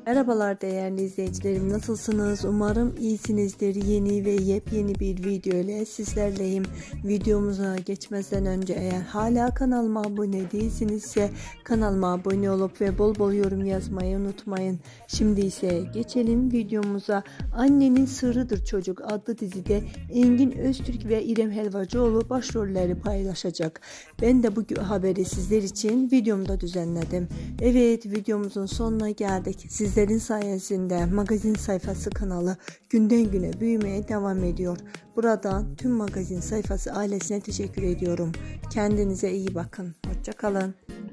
Merhabalar değerli izleyicilerim, nasılsınız? Umarım iyisinizdir. Yeni ve yepyeni bir video ile sizlerleyim. Videomuza geçmeden önce eğer hala kanalıma abone değilsinizse kanalıma abone olup ve bol bol yorum yazmayı unutmayın. Şimdi ise geçelim videomuza. Annenin Sırrıdır Çocuk adlı dizide Engin Öztürk ve İrem Helvacıoğlu başrolleri paylaşacak. Ben de bu haberi sizler için videomda düzenledim. Evet, videomuzun sonuna geldik. Sizlerin sayesinde magazin sayfası kanalı günden güne büyümeye devam ediyor. Buradan tüm magazin sayfası ailesine teşekkür ediyorum. Kendinize iyi bakın. Hoşça kalın.